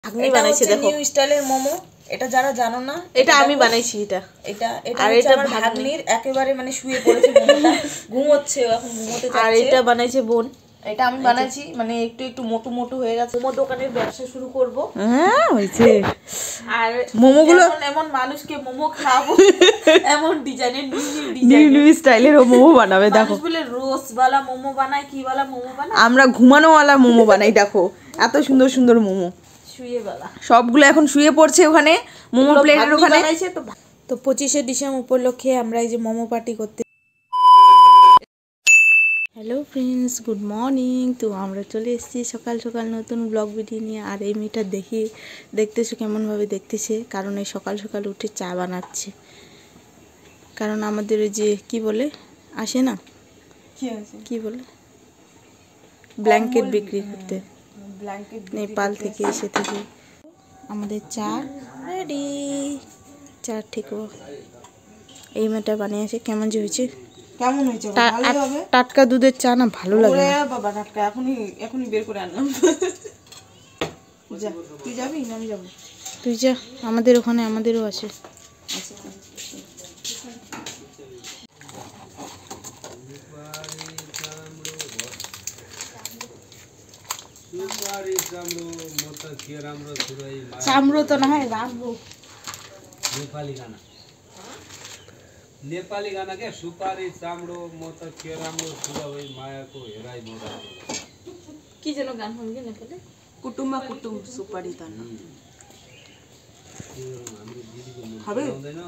ভাগ্নি বানাইছে দেখো নিউ স্টাইলের মোমো। এটা যারা জানো না, এটা আমি বানাইছি। এটা এটা এটা হচ্ছে আমার ভাগ্নির, একেবারে মানে শুয়ে পড়েছে মোমোটা, ঘুমোচ্ছে এখন, ঘুমোতে যাচ্ছে। আর এটা বানাইছে বোন। এটা আমি বানাইছি, মানে একটু একটু মোটু মোটু হয়ে গেছে। মোমো দোকানের ব্যবসা শুরু করব। হ্যাঁ হইছে। আর মোমোগুলো এমন মানুষকে মোমো খাওয়াবো, এমন ডিজাইনের নিউ স্টাইলের মোমো বানাবে দেখো। বলে রোজ वाला মোমো বানায়, কি वाला মোমো বানায়, আমরা ঘুমানো वाला মোমো বানাই দেখো। এত সুন্দর সুন্দর মোমো, শুয়ে वाला সবগুলো এখন শুয়ে পড়ছে ওখানে মোমো প্লেটের ওখানে। তো 25শে ডিসেম্বর উপলক্ষে আমরা এই যে মোমো পার্টি করতে। Hello friends, good morning. তো আমরা চলে এসেছি সকাল সকাল নতুন ব্লগ ভিডিও নিয়ে। আর এই মেয়েটা দেখতেছো কেমনভাবে দেখতেছে, কারণ এই সকাল সকাল উঠে চা বানাচ্ছে। কারণ আমাদের ওই যে কি বলে আসে না, কি বলে ব্ল্যাঙ্কেট বিক্রি করতে, নেপাল থেকে এসে থেকে আমাদের চা রেডি। চা ঠিক এই মেয়েটা বানিয়েছে। কেমন যে হয়েছে, কেমন হয়েছে? ভালোই হবে। টাটকা দুধের চা না ভালো লাগে না বাবা, টাটকা এখনই বের করে আনলাম। যা, তুই যাবি না আমি যাবো? তুই যা, আমাদের ওখানে আমাদেরও আছে। চামড়ো তো না হয় রাখবো। नेपाली गाना के सुपारी चामड़ो मत केरामड़ो सुरावई मायाको हेराई मोरा কি যেন গান হবে নেপালে, কুটুম্বা কুটুম সুপারি তার নাম। খাবে?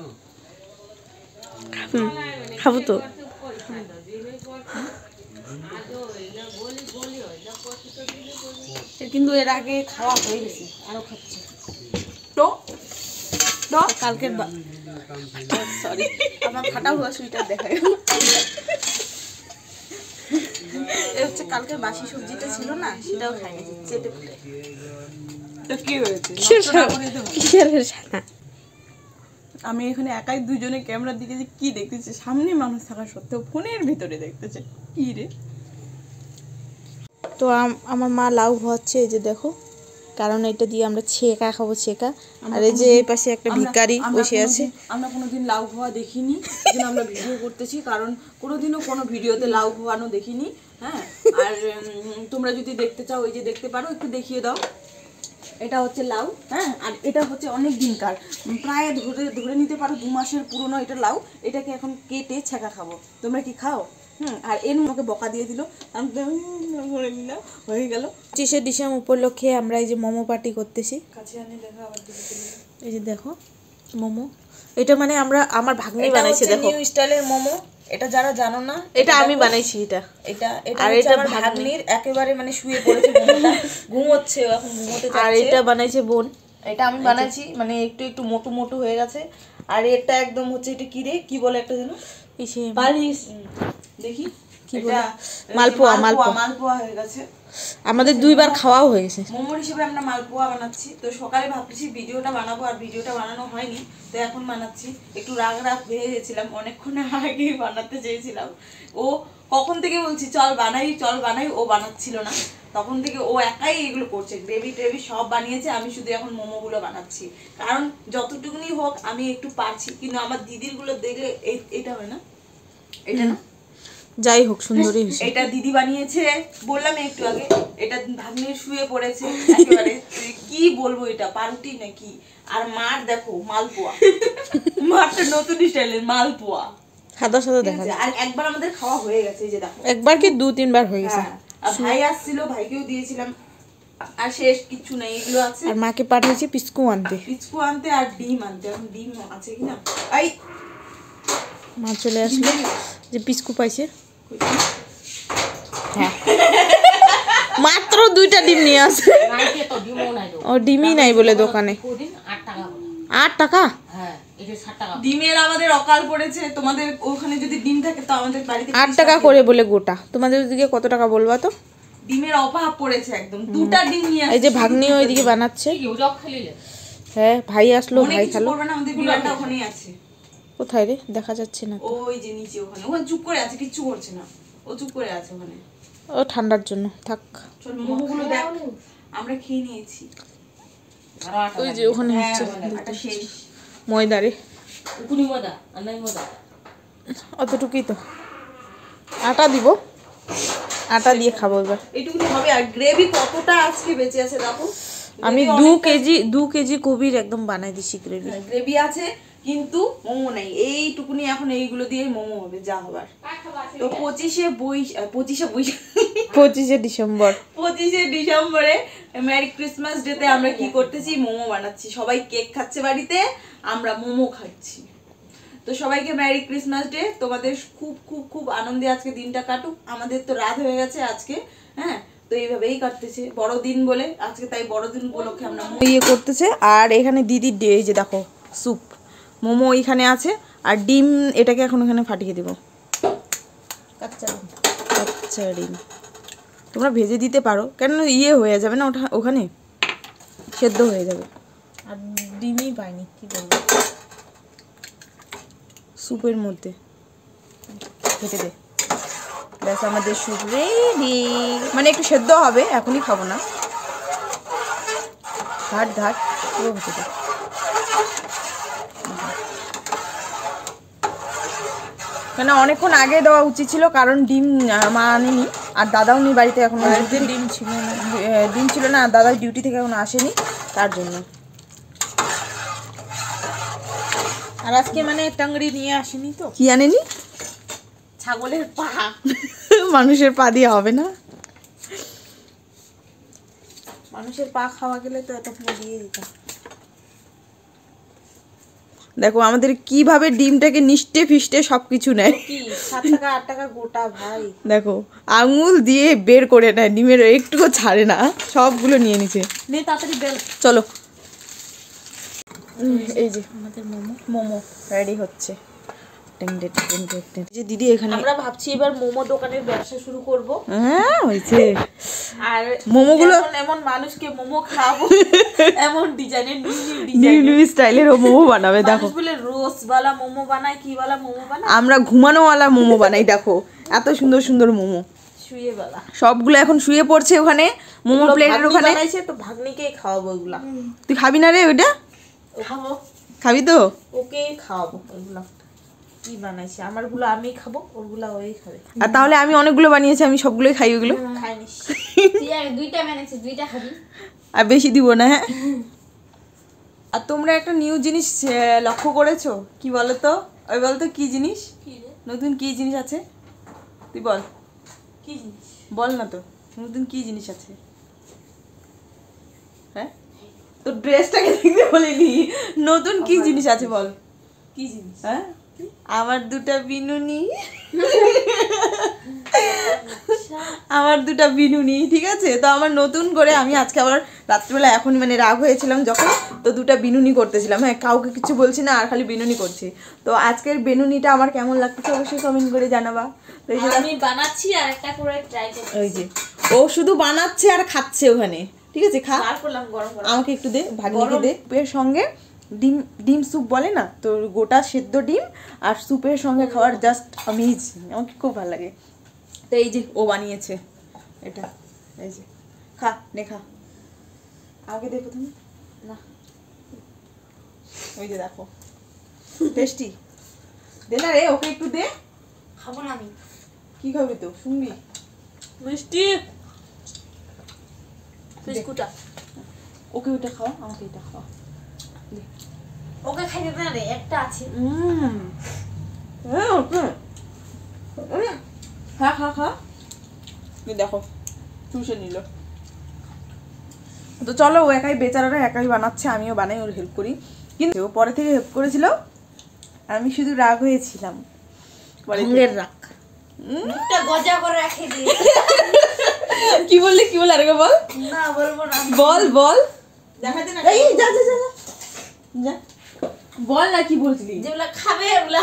খাবো তো। কিন্তু এর আগে খাওয়া হয়ে গেছে, আরো খাচ্ছে। তো কালকের সরি আমার ফাটা হুয়া সুইটার দেখায়। হচ্ছে কালকের বাসি সবজিটা ছিল না, সেটাও খাই গেছি চেটে পুটে। তো কি হয়েছে? আমি এখানে একাই দুজনে ক্যামেরার দিকে যে কি দেখতেছি, সামনে মানুষ থাকা সত্ত্বেও ফোনের ভিতরে দেখতেছে কি রে। তো আমার মা লাউ ভাজছে, এই যে দেখো, কারণ এটা দিয়ে আমরা ছেঁকা খাবো, ছেঁকা। আর এই যে এই পাশে একটা ভিখারি বসে আছে। আমরা কোনোদিন লাউ খাওয়া দেখিনি, সেজন্য আমরা ভিডিও করতেছি, কারণ কোনোদিনও কোনো ভিডিওতে লাউ খাওয়ানো দেখিনি। হ্যাঁ, আর তোমরা যদি দেখতে চাও ওই যে দেখতে পারো, একটু দেখিয়ে দাও। এটা হচ্ছে লাউ, হ্যাঁ, আর এটা হচ্ছে অনেক দিনকার, প্রায় ধরে নিতে পারো 2 মাসের পুরনো এটা লাউ। এটাকে এখন কেটে ছেঁকা খাবো। তোমরা কি খাও? আর এর আমাকে বকা দিয়ে দিল, আমি করে নিলাম, হয়ে গেল। 25শে ডিসেম্বর উপলক্ষে আমরা এই যে মোমো পার্টি করতেছি। কাছে আনি দেখা আবার দিকে। এই যে দেখো মোমো, এটা মানে আমার ভাগ্নি বানাইছে দেখো, নিউ স্টাইলের মোমো। এটা যারা জানো না, এটা আমি বানাইছি। এটা আর এটা আমার ভাগ্নির, একেবারে মানে শুয়ে পড়েছে মোমোটা, ঘুমোচ্ছে এখন, ঘুমোতে যাচ্ছে। আর এটা বানাইছে বোন। এটা আমি বানাইছি, মানে একটু একটু মোটু মোটু হয়ে গেছে। আর এটা একদম হচ্ছে, এটা কি রে, কি বলে একটা যেন, পালিশ, দেখি কি বলে, মালপোয়া হয়ে গেছে। আমাদের 2বার খাওয়াও হয়ে গেছে। মোমোর হিসেবে আমরা মালপোয়া বানাচ্ছি। তো সকালে ভাবতেছি ভিডিওটা বানাবো, আর ভিডিওটা বানানো হয়নি, তো এখন বানাচ্ছি। একটু রাগ হয়ে গেছিলাম, অনেকক্ষণ আগে বানাতে চেয়েছিলাম। ও কখন থেকে বলছি চল বানাই, ও বানাচ্ছিল না। তখন থেকে ও একাই এগুলো করছে, গ্রেভি টেভি সব বানিয়েছে। আমি শুধু এখন মোমোগুলো বানাচ্ছি, কারণ যতটুকুনি হোক আমি একটু পারছি। কিন্তু আমার দিদির গুলো দেখলে এটা হয় না, এটা না, যাই হোক সুন্দরী হয়েছে। এটা দিদি বানিয়েছে, বললাম একটু আগে। এটা ভাগ্নির শুয়ে পড়েছে একেবারে, কি বলবো, এটা পাউরুটি নাকি। আর মার দেখো মালপোয়া, মারটা নতুন স্টাইলের মালপোয়া, সাদা সাদা দেখা যায়। আর একবার আমাদের খাওয়া হয়ে গেছে, এই যে দেখো, একবার কি 2-3বার হয়ে গেছে। আর ভাই আসছিল, ভাইকেও দিয়েছিলাম। আর শেষ কিছু নেই, এগুলো আছে। আর মাকে পাঠিয়েছি পিসকু আনতে, আর ডিম আনতে। এখন ডিম আছে কিনা, এই মা চলে আসলো, যে পিসকু পাইছে। হ্যাঁ, মাত্র 2টা ডিম নিয়ে আসে। ও ডিমই নাই বলে দোকানে। 8 টাকা। ডিমের আমাদের অকাল পড়েছে। তোমাদের ওখানে যদি ডিম থাকে তো আমাদের বাড়িতে 8 টাকা করে বলে গোটা। তোমাদের ওদিকে কত টাকা বলবা তো? ডিমের অভাব পড়েছে একদম, 2টা ডিম নিয়ে আসছে। এই যে ভাগ্নি ওইদিকে বানাচ্ছে। হ্যাঁ, ভাই আসলো, ভাই খালো। আমাদের বিড়ালটা ওখানেই আছে। কোথায় রে, দেখা যাচ্ছে না। ওই যে নিচে ওখানে, ও চুপ করে আছে, কিচ্ছু করছে না, ও চুপ করে আছে ওখানে। ও ঠান্ডার জন্য থাক। চল মোমোগুলো দেখ, আমরা খেয়ে নিয়েছি। আরো আটা ওই যে লাগবে। ওখানে হ্যাঁ, হচ্ছে, বলে, আটা শেষ। ময়দারে উকুনি ময়দা আর নাই ময়দা। অতটুকুই তো আটা দিব, আটা দিয়ে খাবো এবার। এইটুকুনি হবে। আর গ্রেভি কতটা আজকে বেঁচে আছে দেখো। আমি 2 কেজি কবির একদম বানাই দিছি গ্রেভি। গ্রেভি আছে কিন্তু মোমো নাই। এইটুকুনি এখন এইগুলো দিয়ে মোমো হবে যা হবার। তো 25 ডিসেম্বর 25 ডিসেম্বরে মেরি ক্রিসমাস ডেতে আমরা কি করতেছি, মোমো বানাচ্ছি। সবাই কেক খাচ্ছে বাড়িতে, আমরা মোমো খাচ্ছি। তো সবাইকে মেরি ক্রিসমাস ডে। তোমাদের খুব খুব খুব আনন্দে আজকে দিনটা কাটুক। আমাদের তো রাত হয়ে গেছে আজকে, হ্যাঁ। তো এইভাবেই কাটতেছে বড়দিন বলে আজকে, তাই বড়দিন উপলক্ষে আমরা ইয়ে করতেছে। আর এখানে দিদি এই যে দেখো স্যুপ, মোমো এখানে আছে, আর ডিম এটাকে এখন এখানে ফাটিয়ে দেবো। কাচ্চা ডিম তোমরা ভেজে দিতে পারো, কেন ইয়ে হয়ে যাবে না ওটা, ওখানে সেদ্ধ হয়ে যাবে। আর ডিমই পাইনি, কি করবো। স্যুপের মধ্যে কেটে দে, ব্যাস আমাদের স্যুপ রেডি। মানে একটু সেদ্ধ হবে, এখনই খাবো না। ঘাট পুরো হতে দে। কেন অনেকক্ষণ আগে দেওয়া উচিত ছিল, কারণ ডিম মা আনেনি, আর দাদাও নি বাড়িতে এখন। ডিম ছিল না, ডিম ছিল না, আর দাদা ডিউটি থেকে এখন আসেনি, তার জন্য। আর আজকে মানে টাংড়ি নিয়ে আসেনি তো। কি আনেনি? ছাগলের পা। মানুষের পা দিয়ে হবে না, মানুষের পা খাওয়া গেলে তো এতক্ষণ দিয়ে দিতাম। দেখো আমাদের কিভাবে ডিমটাকে নিষ্টে ফিষ্টে সবকিছু নেয়। কি 7 টাকা 8 টাকা গোটা ভাই। দেখো আঙুল দিয়ে বের করে নেয়, ডিমের একটুকু ছাড়ে না, সবগুলো নিয়ে নিছে। নে তাড়াতাড়ি বেল। চলো, এই যে আমাদের মোমো রেডি হচ্ছে। যে দিদি এখানে আমরা ভাবছি এবার মোমো দোকানের ব্যবসা শুরু করব। হ্যাঁ হয়েছে। আর মোমোগুলো এমন মানুষকে মোমো খাওয়াবো, এমন ডিজাইনের নিউ নিউ স্টাইলের মোমো বানাবে। দেখো বলে রোজ বালা মোমো বানায়, কি বালা মোমো বানায়, আমরা ঘুমানোওয়ালা মোমো বানাই। দেখো এত সুন্দর সুন্দর মোমো, শুয়ে বালা। সবগুলো এখন শুয়ে পড়ছে ওখানে মোমো প্লেটের ওখানে। বানাইছে তো ভাগ্নিকেই খাওয়াবো ওগুলা। তুই খাবি না রে ওইটা? খাবো। খাবি তো? ওকেই খাওয়াবো ওগুলা। কি বানাইছে আমারগুলো আমি খাবো, ওরগুলা ওই খাবে। আর তাহলে আমি অনেকগুলো বানিয়েছি, আমি সবগুলোই খাই ওগুলো। খাইনিস তুই? আমি 2টা বানাইছি, 2টা খাবি। আর বেশি দিব না, হ্যাঁ। আর তোমরা একটা নিউ জিনিস লক্ষ্য করেছো? কি বলো তো, ওই বলো তো কি জিনিস, নতুন কি জিনিস আছে? তুই বল, কি জিনিস বল না তো, নতুন কি জিনিস আছে? হ্যাঁ তো ড্রেসটাকে দেখতে বলিনি, নতুন কি জিনিস আছে বল। কি জিনিস? হ্যাঁ আমার 2টা বিনুনি, আমার 2টা বিনুনি, ঠিক আছে। তো আমার নতুন করে আমি আজকে আবার রাত্রিবেলা এখন মানে রাগ হয়েছিলাম যখন, তো 2টা বিনুনি করতেছিলাম। হ্যাঁ কাউকে কিছু বলছি না, আর খালি বিনুনি করছি। তো আজকের বিনুনিটা আমার কেমন লাগতেছে অবশ্যই কমেন্ট করে জানাবা। তো এই যে আমি বানাচ্ছি আর একটা করে ট্রাই করছি। ওই যে ও শুধু বানাচ্ছে আর খাচ্ছে ওখানে, ঠিক আছে। খা, বার করলাম গরম গরম। আমাকে একটু দে, ভাগ্নিকে দে। এর সঙ্গে ডিম, ডিম স্যুপ বলে না তো, গোটা সেদ্ধ ডিম আর স্যুপের সঙ্গে খাওয়ার জাস্ট অ্যামেজিং, আমাকে খুব ভালো লাগে। তো এই যে ও বানিয়েছে এটা, এই যে খা, নে খা, আমাকে দে প্রথমে। না ওই যে দেখো টেস্টি, দে না রে ওকে একটু দে। খাবো না আমি। কি খাবি তো, শুনবি? মিষ্টি বিস্কুটটা। ওকে ওইটা খাওয়া, আমাকে এটা খাওয়া। ওকে খাইতে দে না রে, একটা আছে। খা খা খা, দেখো চুষে নিল। তো চলো, ও একাই বেচারারা একাই বানাচ্ছে, আমিও বানাই, ওর হেল্প করি। কিন্তু ও পরে থেকে হেল্প করেছিল, আমি শুধু রাগ হয়েছিলাম। রাখ মুখটা গজা করে রেখে দিয়ে। কি বললি, কি বল, আরেকবার বল। না বলবো না। বল বল, দেখাতে না। এই যা যা যা যা, বল না কি বলছিলি। যেগুলা খাবে ওগুলা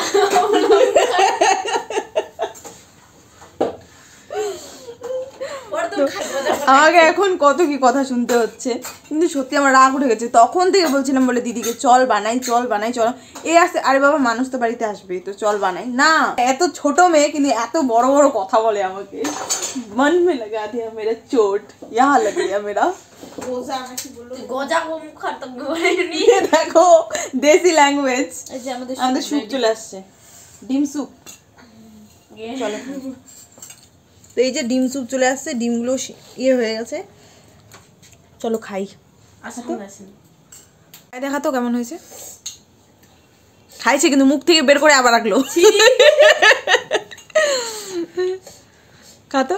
আমাকে এখন কত কি কথা শুনতে হচ্ছে, কিন্তু সত্যি আমার রাগ উঠে গেছে। তখন থেকে বলছিলাম বলে দিদিকে চল বানাই, চল বানাই, চল। এই আসতে, আরে বাবা মানুষ তো বাড়িতে আসবে, তো চল বানাই না। এত ছোট মেয়ে কিন্তু এত বড় বড় কথা বলে আমাকে। মন মে লাগা দিয়া মেরা চোট, ইহা লাগ গয়া মেরা। রোজা আমাকে বলল গজা কম খাতে বলেনি। দেখো দেশি ল্যাঙ্গুয়েজ। এই যে আমাদের স্যুপ চলে আসছে, ডিম স্যুপ। চলো, তো এই যে ডিম স্যুপ চলে আসছে, ডিমগুলো ইয়ে হয়ে গেছে, চলো খাই। খাই দেখা তো কেমন হয়েছে। খাইছে কিন্তু মুখ থেকে বের করে আবার রাখলো। খা তো,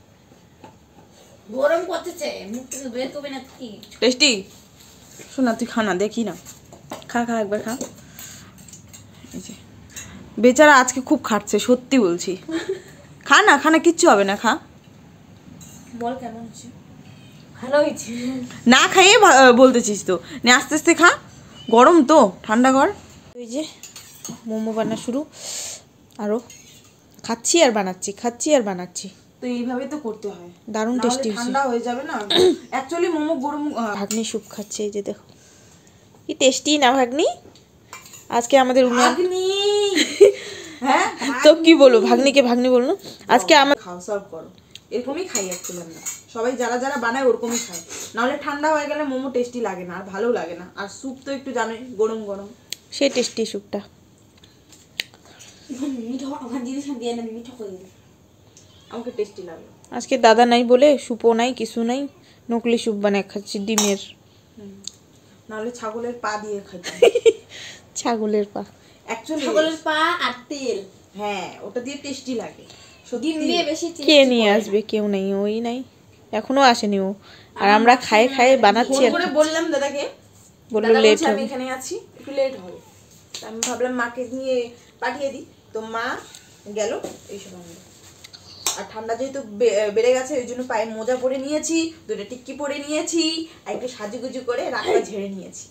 গরম করতেছে, মুখ থেকে বের করবে না কি? টেস্টি। শোনা তুই খা না, দেখি না, খা খা একবার খা। এই যে বেচারা আজকে খুব খাটছে, সত্যি বলছি। খা না, খা না, কিচ্ছু হবে না, খা। বল কেমন হচ্ছে? ভালো হয়েছে। না খাইয়ে বলতেছিস তো, নে আস্তে আস্তে খা, গরম তো, ঠান্ডা কর। ওই যে মোমো বানা শুরু, আরও খাচ্ছি আর বানাচ্ছি, খাচ্ছি আর বানাচ্ছি। তো এইভাবে তো করতে হয়, দারুণ টেস্টি। ঠান্ডা হয়ে যাবে না অ্যাকচুয়ালি মোমো গরম। ভাগ্নি স্যুপ খাচ্ছে, এই যে দেখো কি টেস্টি না ভাগ্নি। আজকে আমাদের ভাগ্নি, হ্যাঁ তো কি বলবো, ভাগ্নিকে ভাগ্নি বললো। আজকে আমার খাও, সার্ভ করো, এরকমই খাই অ্যাকচুয়ালি আমরা সবাই, যারা যারা বানায় ওরকমই খায়, নাহলে ঠান্ডা হয়ে গেলে মোমো টেস্টি লাগে না, আর ভালো লাগে না। আর স্যুপ তো একটু জানোই গরম গরম, সেই টেস্টি স্যুপটা। মিঠা আমার জিনিস দিয়ে না, মিঠা করে দিই, আমাকে টেস্টি লাগে। আজকে দাদা নাই বলে স্যুপও নাই, কিছু নাই, নকলি স্যুপ বানায় খাচ্ছি ডিমের, নাহলে ছাগলের পা দিয়ে খাচ্ছি। ছাগলের পা, অ্যাকচুয়ালি ছাগলের পা আর তেল, হ্যাঁ ওটা দিয়ে টেস্টি লাগে। ডিম দিয়ে বেশি কে নিয়ে আসবে, কেউ নাই, ওই নাই, এখনো আসেনি ও। আর আমরা খাই খাই বানাচ্ছি। আর বললাম দাদাকে, বললো লেট হবে, আমি এখানে আছি, একটু লেট হবে। আমি ভাবলাম মাকে নিয়ে পাঠিয়ে দিই, তো মা গেল এইসব আমরা। আর ঠান্ডা যেহেতু বেড়ে গেছে, ওই জন্য পায়ে মোজা পরে নিয়েছি, দুটো টিক্কি পরে নিয়েছি, আর একটু সাজুগুজু করে রাখটা ঝেড়ে নিয়েছি।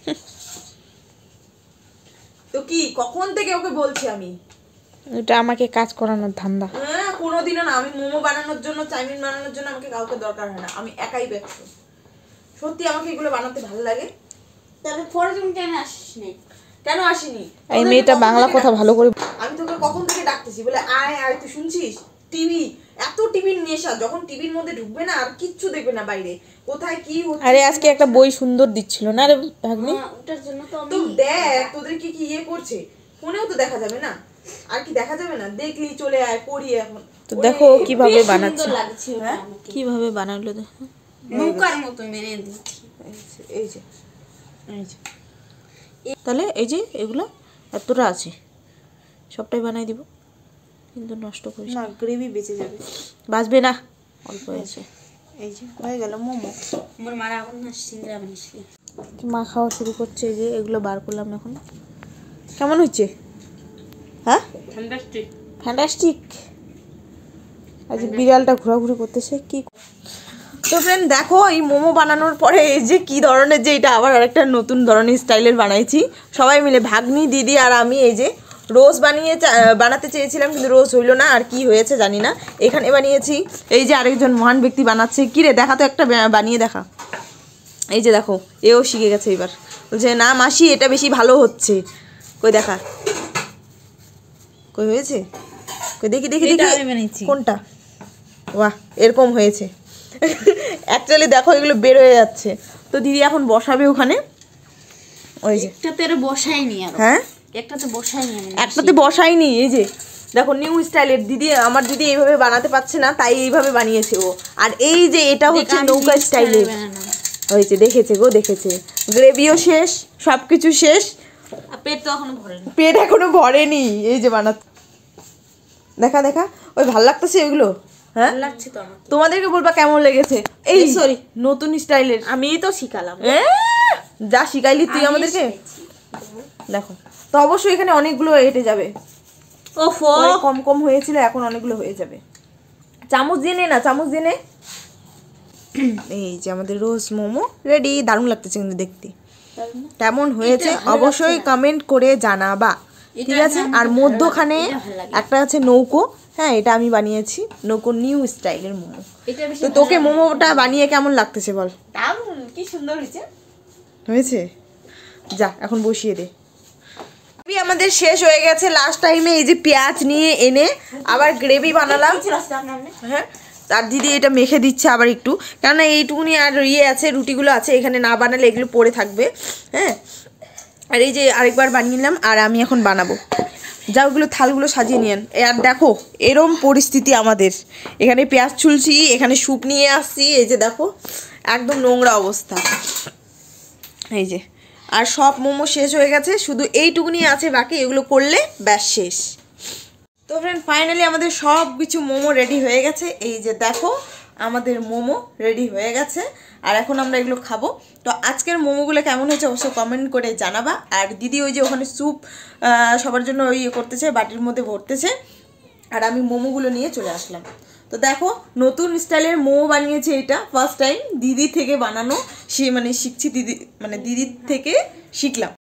তো কি কখন থেকে ওকে বলছি আমি, এটা আমাকে কাজ করানোর ধান্দা। হ্যাঁ কোনোদিনও না, আমি মোমো বানানোর জন্য, চাউমিন বানানোর জন্য আমাকে কাউকে দরকার হয় না, আমি একাই ব্যস্ত। সত্যি আমাকে এগুলো বানাতে ভালো লাগে। তাহলে পরে তুমি কেন আসিসনি? কেন আসিনি? এই মেয়েটা বাংলা কথা ভালো করে, আমি তোকে কখন থেকে ডাকতেছি, বলে আয় আয়, তুই শুনছিস? টিভি, এত টিভির নেশা, যখন টিভির মধ্যে ঢুকবে না আর কিচ্ছু দেখবে না বাইরে কোথায় কি হচ্ছে। আরে আজকে একটা বই সুন্দর দিচ্ছিল না রে ভাগ্নি, ওটার জন্য তো তো দেখ তোদের কি কি ইয়ে করছে, ফোনেও তো দেখা যাবে না, আর কি দেখা যাবে না, দেখলি চলে আয় পড়ি এখন। তো দেখো কিভাবে বানাচ্ছে, হ্যাঁ কিভাবে বানালো দেখো, নৌকার মতো মেরে দিচ্ছি। এই যে এই যে, তাহলে এই যে এগুলো এতটা আছে, সবটাই বানাই দিব, কিন্তু নষ্ট করিস না, গ্রেভি বেঁচে যাবে, বাঁচবে না, অল্প আছে। এই যে হয়ে গেল মোমো। আমার মারা এখন না সিঙ্গড়া বানিয়েছি, মা খাওয়া শুরু করছে। এই যে এগুলো বার করলাম এখন, কেমন হচ্ছে? হ্যাঁ ফ্যান্টাস্টিক, ফ্যান্টাস্টিক। আজ বিড়ালটা ঘোরাঘুরি করতেছে কি। তো ফ্রেন্ড দেখো, এই মোমো বানানোর পরে এই যে কি ধরনের, যে এটা আবার আরেকটা নতুন ধরনের স্টাইলের বানাইছি সবাই মিলে, ভাগ্নি, দিদি আর আমি। এই যে রোজ বানাতে চেয়েছিলাম, কিন্তু রোজ হইলো না, আর কি হয়েছে জানি না, এখানে বানিয়েছি। এই যে আরেকজন মহান ব্যক্তি বানাচ্ছে, কি রে দেখা তো একটা বানিয়ে দেখা। এই যে দেখো, এও শিখে গেছে এবার, বলছে না মাসি এটা বেশি ভালো হচ্ছে, কই দেখা, কই হয়েছে, কই দেখি দেখি দেখি কোনটা, বাহ এরকম হয়েছে। অ্যাকচুয়ালি দেখো এগুলো বের হয়ে যাচ্ছে। তো দিদি এখন বসাবে ওখানে, ওই যে একটাতে বসাইনি, আর হ্যাঁ একটাতে বসাইনি, একটাতে বসাইনি। এই যে দেখো নিউ স্টাইলের, দিদি আমার দিদি এইভাবে বানাতে পারছে না, তাই এইভাবে বানিয়েছে ও। আর এই যে এটা হচ্ছে নৌকা স্টাইলের হয়েছে, দেখেছে গো, দেখেছে, গ্রেভিও শেষ, সব কিছু শেষ, পেট তো এখনো ভরেনি, পেট এখনো ভরেনি। এই যে বানাতে দেখা দেখা, ওই ভাল লাগতেছে এগুলো, হ্যাঁ লাগছে তো আমার। তোমাদেরকে বলবা কেমন লেগেছে, এই সরি নতুন স্টাইলের, আমি তো শিখালাম, যা শিখাইলি তুই আমাদেরকে। দেখো তো অবশ্যই এখানে অনেকগুলো হেঁটে যাবে, ওফো কম কম হয়েছিল, এখন অনেকগুলো হয়ে যাবে। চামচ দিয়ে নে না, চামচ দিয়ে নে। এই যে আমাদের রোজ মোমো রেডি, দারুণ লাগতেছে কিন্তু দেখতে। কেমন হয়েছে অবশ্যই কমেন্ট করে জানাবা, ঠিক আছে? আর মধ্যখানে একটা আছে নৌকো, হ্যাঁ এটা আমি বানিয়েছি, নৌকো নিউ স্টাইলের মোমো। তো তোকে মোমোটা বানিয়ে কেমন লাগতেছে বল? দারুণ, কি সুন্দর হয়েছে, হয়েছে, যা এখন বসিয়ে দে। আমাদের শেষ হয়ে গেছে লাস্ট টাইমে, এই যে পেঁয়াজ নিয়ে এনে আবার গ্রেভি বানালাম, হ্যাঁ আর দিদি এটা মেখে দিচ্ছে আবার একটু, কেননা এইটুকুনি আর আছে, রুটিগুলো আছে এখানে, না বানালে এগুলো পড়ে থাকবে। হ্যাঁ, আর এই যে আরেকবার বানিয়ে নিলাম, আর আমি এখন বানাবো। যা ওগুলো থালগুলো সাজিয়ে নিয়েন। আর দেখো এরম পরিস্থিতি আমাদের এখানে, পেঁয়াজ ছুলছি, এখানে স্যুপ নিয়ে আসছি, এই যে দেখো একদম নোংরা অবস্থা। এই যে, আর সব মোমো শেষ হয়ে গেছে, শুধু এইটুকুনি আছে বাকি, এগুলো করলে ব্যাস শেষ। তো ফ্রেন্ড ফাইনালি আমাদের সব কিছু মোমো রেডি হয়ে গেছে। এই যে দেখো আমাদের মোমো রেডি হয়ে গেছে, আর এখন আমরা এগুলো খাবো। তো আজকের মোমোগুলো কেমন হয়েছে অবশ্যই কমেন্ট করে জানাবা। আর দিদি ওই যে ওখানে স্যুপ সবার জন্য ওই করতেছে, বাটির মধ্যে ভরতেছে, আর আমি মোমোগুলো নিয়ে চলে আসলাম। তো দেখো নতুন স্টাইলের মোমো বানিয়েছে, এটা ফার্স্ট টাইম দিদি থেকে বানানো, মানে শিখছি, দিদির থেকে শিখলাম।